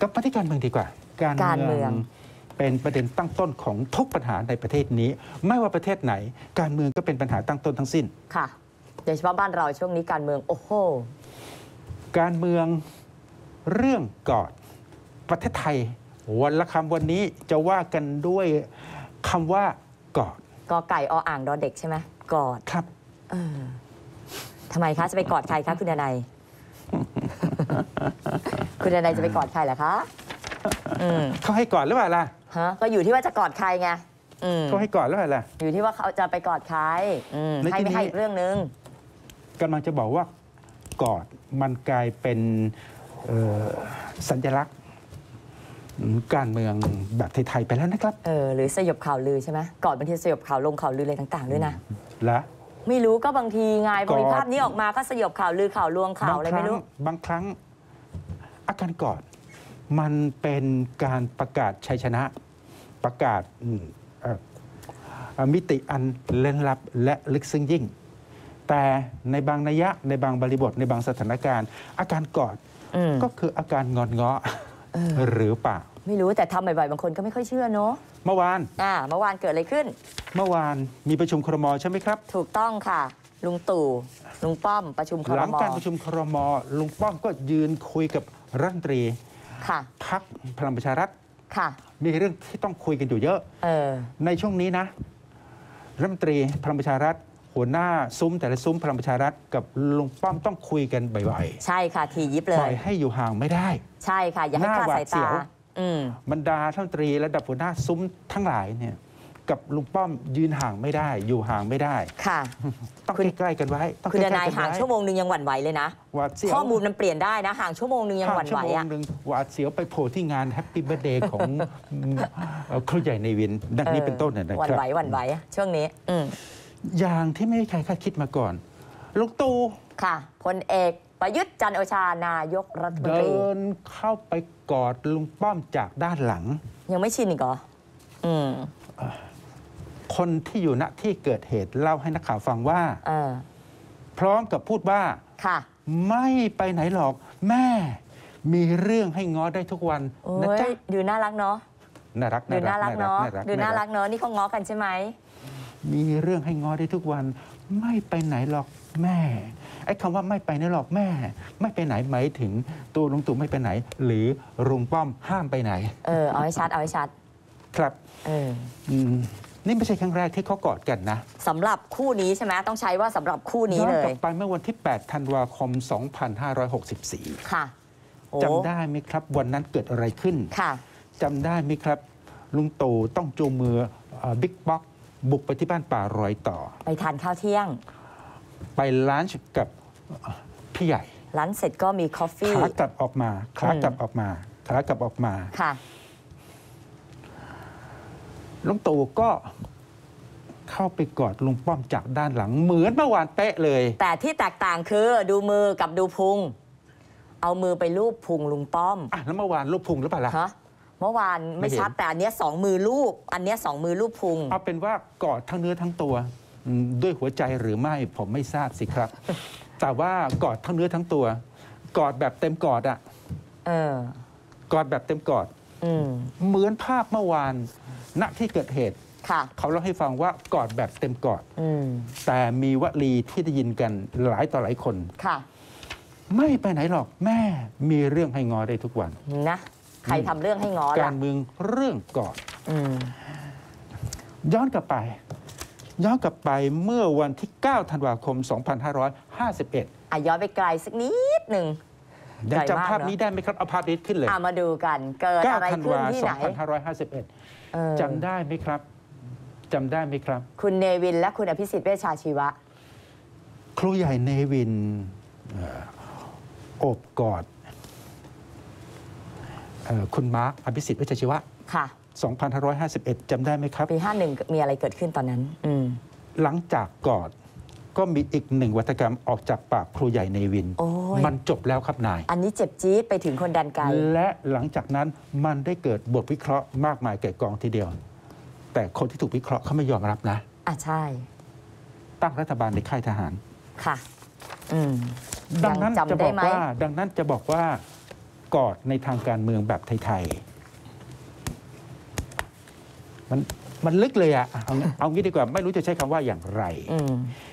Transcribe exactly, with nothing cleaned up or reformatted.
กับปฏิการเมืองดีกว่าการเมืองเป็นประเด็นตั้งต้นของทุกปัญหาในประเทศนี้ไม่ว่าประเทศไหนการเมืองก็เป็นปัญหาตั้งต้นทั้งสิ้นค่ะโดยเฉพาะบ้านเราช่วงนี้การเมืองโอ้โหการเมืองเรื่องกอดประเทศไทยวันละคำวันนี้จะว่ากันด้วยคำว่ากอดกอไก่ออ่างดอเด็กใช่ไหมกอดครับเออทำไมคะจะไปกอดใครคะคุณนายคุณนายจะไปกอดใครเหรอคะเขาให้กอดหรือเปล่าล่ะฮะก็อยู่ที่ว่าจะกอดใครไงเขาให้กอดหรือเปล่าล่ะอยู่ที่ว่าเขาจะไปกอดใครให้ไม่ให้อีกเรื่องนึงกำลังจะบอกว่ากอดมันกลายเป็นสัญลักษณ์การเมืองแบบไทยๆไปแล้วนะครับเออหรือสยบข่าวลือใช่ไหมกอดบางทีสยบข่าวลงข่าวลืออะไรต่างๆด้วยนะและไม่รู้ก็บางทีไงพอมีภาพนี้ออกมาก็สยบข่าวลือข่าวลวงข่าวอะไรไม่รู้บางครั้งอาการกอดมันเป็นการประกาศชัยชนะประกาศมิติอันเล่นลับและลึกซึ้งยิ่งแต่ในบางนัยยะในบางบริบทในบางสถานการณ์อาการกอดก็คืออาการงอนง้อหรือเปล่าไม่รู้แต่ทำบ่อยๆบางคนก็ไม่ค่อยเชื่อเนาะเมื่อวานอ่าเมื่อวานเกิดอะไรขึ้นเมื่อวานมีประชุมครม.ใช่ไหมครับถูกต้องค่ะลุงตู่ลุงป้อมประชุมครม. หลังการประชุมครม.ลุงป้อมก็ยืนคุยกับรัฐมนตรีพรรคพลังประชารัฐมีเรื่องที่ต้องคุยกันอยู่เยอะเออในช่วงนี้นะรัฐมนตรีพลังประชารัฐหัวหน้าซุ้มแต่ละซุ้มพลังประชารัฐกับลุงป้อมต้องคุยกันบ่อยๆใช่ค่ะทียิบเลยปล่อยให้อยู่ห่างไม่ได้ใช่ค่ะอย่าให้คลาดสายตาบรรดารัฐมนตรีระดับหัวหน้าซุ้มทั้งหลายเนี่ยกับลุงป้อมยืนห่างไม่ได้อยู่ห่างไม่ได้ค่ะต้องใกล้ๆกันไว้คุณนายห่างชั่วโมงนึงยังหวั่นไหวเลยนะข้อมูลมันเปลี่ยนได้นะห่างชั่วโมงนึงยังหวั่นไหวอ่ะชั่วโมงนึงหวาดเสียวไปโผล่ที่งานแฮปปี้เบิร์ธเดย์ของครูใหญ่ในวินดังนี้เป็นต้นนะครับหวั่นไหวหวั่นไหวช่วงนี้อย่างที่ไม่มีใครคาดคิดมาก่อนลุงตู่ค่ะพลเอกประยุทธ์จันทร์โอชานายกรัฐมนตรีเดินเข้าไปกอดลุงป้อมจากด้านหลังยังไม่ชินอีกเหรออืมคนที่อยู่ณที่เกิดเหตุเล่าให้นักข่าวฟังว่าพร้อมกับพูดว่าค่ะไม่ไปไหนหรอกแม่มีเรื่องให้ง้อได้ทุกวันนะจ๊ะดูน่ารักเนาะน่ารักดูน่ารักเนาะดูน่ารักเนาะนี่เขาง้อกันใช่ไหมมีเรื่องให้ง้อได้ทุกวันไม่ไปไหนหรอกแม่ไอ้คำว่าไม่ไปไหนหรอกแม่ไม่ไปไหนหมายถึงตัวลุงตู่ไม่ไปไหนหรือลุงป้อมห้ามไปไหนเออเอาให้ชัดเอาให้ชัดครับเออนี่ไม่ใช่ครั้งแรกที่เขากอดกันนะสำหรับคู่นี้ใช่ไหมต้องใช้ว่าสำหรับคู่นี้เลยย้อนกลับไปเมื่อวันที่แปดธันวาคมสองพันห้าร้อยหกสิบสี่ค่ะจำได้ไหมครับวันนั้นเกิดอะไรขึ้นค่ะจำได้ไหมครับลุงตู่ต้องจูงมือบิ๊กป๊อกบุกไปที่บ้านป่ารอยต่อไปทานข้าวเที่ยงไปลันช์กับพี่ใหญ่ลันช์เสร็จก็มีกาแฟขากลับออกมาขากลับออกมาขากลับออกมาค่ะลุงตู่ก็เข้าไปกอดลุงป้อมจากด้านหลังเหมือนเมื่อวานเป๊ะเลยแต่ที่แตกต่างคือดูมือกับดูพุงเอามือไปลูบพุงลุงป้อมอ่ะแล้วเมื่อวานลูบพุงหรือเปล่าล่ะฮะเมื่อวานไม่ชัดแต่อันนี้สองมือลูบอันนี้สองมือลูบพุงเอาเป็นว่ากอดทั้งเนื้อทั้งตัวด้วยหัวใจหรือไม่ผมไม่ทราบสิครับแต่ว่ากอดทั้งเนื้อทั้งตัวกอดแบบเต็มกอดอ่ะเออกอดแบบเต็มกอดเหมือนภาพเมื่อวานณที่เกิดเหตุเขาเล่าให้ฟังว่ากอดแบบเต็มกอดแต่มีวลีที่ได้ยินกันหลายต่อหลายคนไม่ไปไหนหรอกแม่มีเรื่องให้งอได้ทุกวันนะใครทำเรื่องให้งอล่ะการเมืองเรื่องกอดย้อนกลับไปย้อนกลับไปเมื่อวันที่เก้าธันวาคมสองพันห้าร้อยห้าสิบเอ็ดอ่ะย้อนไปไกลสักนิดหนึ่งยังจำภาพนี้ได้ไหมครับเอาภาพนี้ขึ้นเลยมาดูกันเกิดอะไรขึ้นที่ไหนเก้าธันวาคมสองพันห้าร้อยห้าสิบเอ็ดจำได้ไหมครับจำได้ไหมครับคุณเนวินและคุณอภิสิทธิ์เวชชาชีวะครูใหญ่เนวินโอบกอดคุณมาร์คอภิสิทธิ์เวชชาชีวะค่ะสองพันห้าร้อยห้าสิบเอ็ดจำได้ไหมครับปีห้าสิบเอ็ดมีอะไรเกิดขึ้นตอนนั้นหลังจากกอดก็มีอีกหนึ่งวรรณกรรมออกจากปากครูใหญ่เนวินมันจบแล้วครับนายอันนี้เจ็บจี๊ดไปถึงคนดันไกลและหลังจากนั้นมันได้เกิดบทวิเคราะห์มากมายแก่กองทีเดียวแต่คนที่ถูกวิเคราะห์เขาไม่ยอมรับนะอ่ะใช่ตั้งรัฐบาลในค่ายทหารค่ะอืมดังนั้นจะบอกว่าดังนั้นจะบอกว่ากอดในทางการเมืองแบบไทยๆมันมันลึกเลยอะเอาเอางี้ดีกว่าไม่รู้จะใช้คำว่าอย่างไรอืม